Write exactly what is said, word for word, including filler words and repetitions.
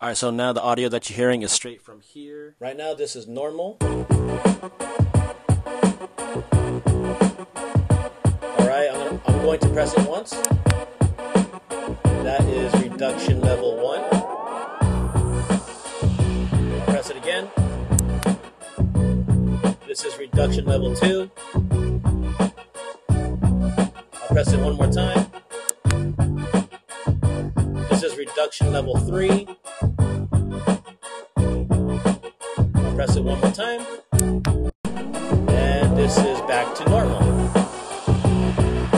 All right, so now the audio that you're hearing is straight from here. Right now, this is normal. All right, I'm, gonna, I'm going to press it once. That is reduction level one. I'll press it again. This is reduction level two. I'll press it one more time. This is reduction level three. I'll press it one more time. And this is back to normal.